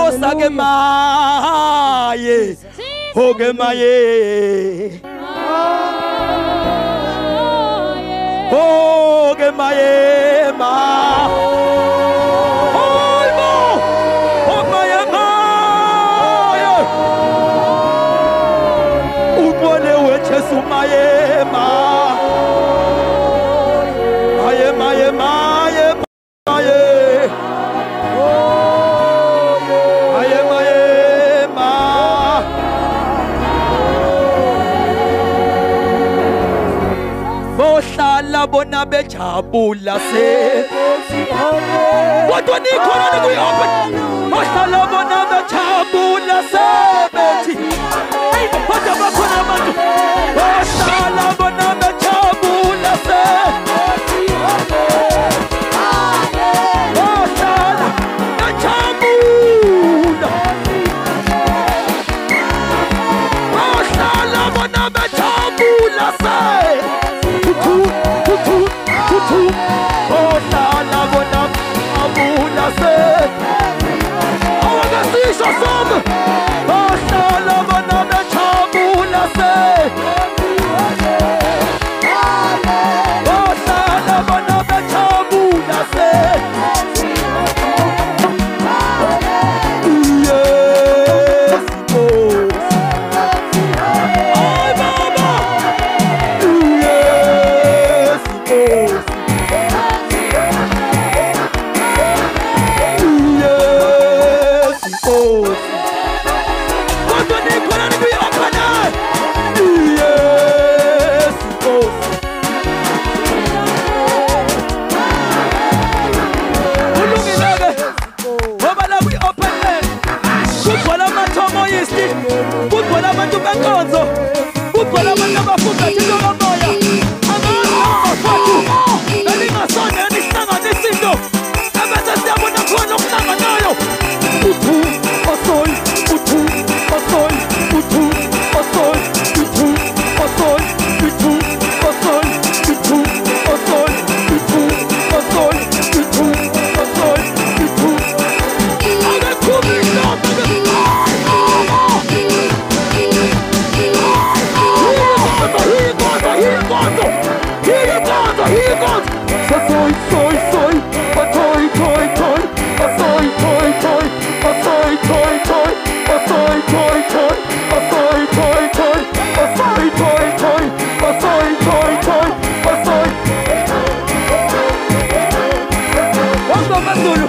sake maye hoge maye hoge maye ma Sumaye ma aye maye maye maye aye maye ma bohlala bona bejabula se kodwa nikhona nikuyope bohlala bona bejabula se bethi kodwa bakhona abantu bohlala bona bejabula se bohlala bejabula bohlala bona bejabula se bohlala bona bejabula se awakasisho sonke bohlala bona bejabula se bohlala bona bejabula se kugcwele abantu benkonzo kugcwele abantu abafunga into kamoya amafatu elingasondela ihlanganisa into ebese siyabona khona okuhlanganayo uthu osoy uthu osoy uthu osoy uthu osoy uthu osoy uthu osoy uthu osoy uthu osoy uthu akakhumi noma Here goes. So soy, a toy, toy, toy, a soy, toy, toy, a soy, toy, toy, a soy, toy, toy, a soy, toy, toy, a soy, toy, toy, a soy, toy, toy, a soy. Wanga mazulu.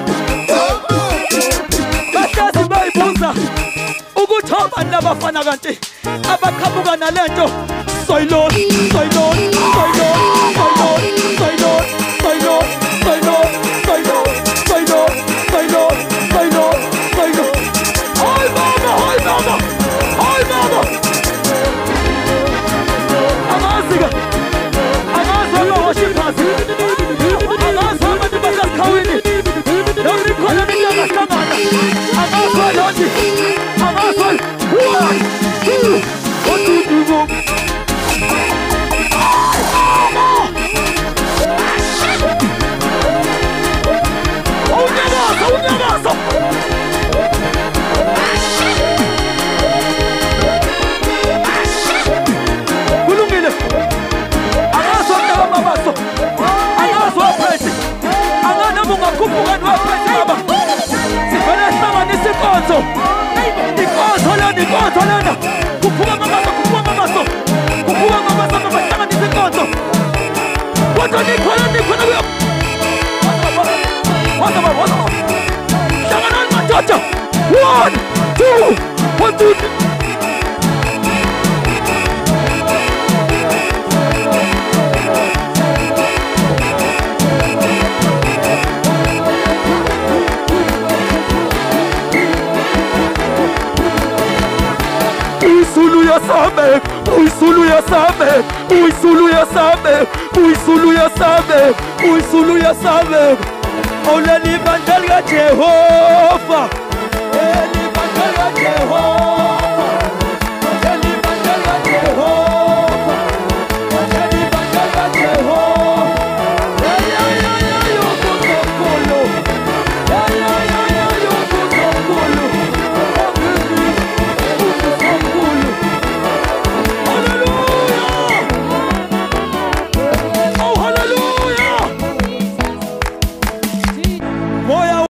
Bashasi bayibuza ukuthomba nabafana kanti abaqhamuka nalento soy Lord, soy Lord, soy Lord, soy Lord, soy Lord, soy Lord, soy Lord, soy Lord, soy Lord, soy Lord, soy Lord, soy Lord. Hoy mama, hoy mama, hoy mama. Amaziga, amaziga washipasi, amaziga dibaka kawini. Yoni kona minyaka kamana, amaziga yoni, amaziga 1, 2, 3. Kulungile angasonda amabaso angasophethe anganamunga kuphukani waphethe baba sivele hlanganisa inkonzo lena kuphuka ngamaso bahlanganisa inkonzo kodwa nikhona kuyo what's up? Hlanganani madoda 1, 2, 1, 2, 3. Uisulu ya same Ole libandel ya Jehova Libandel ya Jehova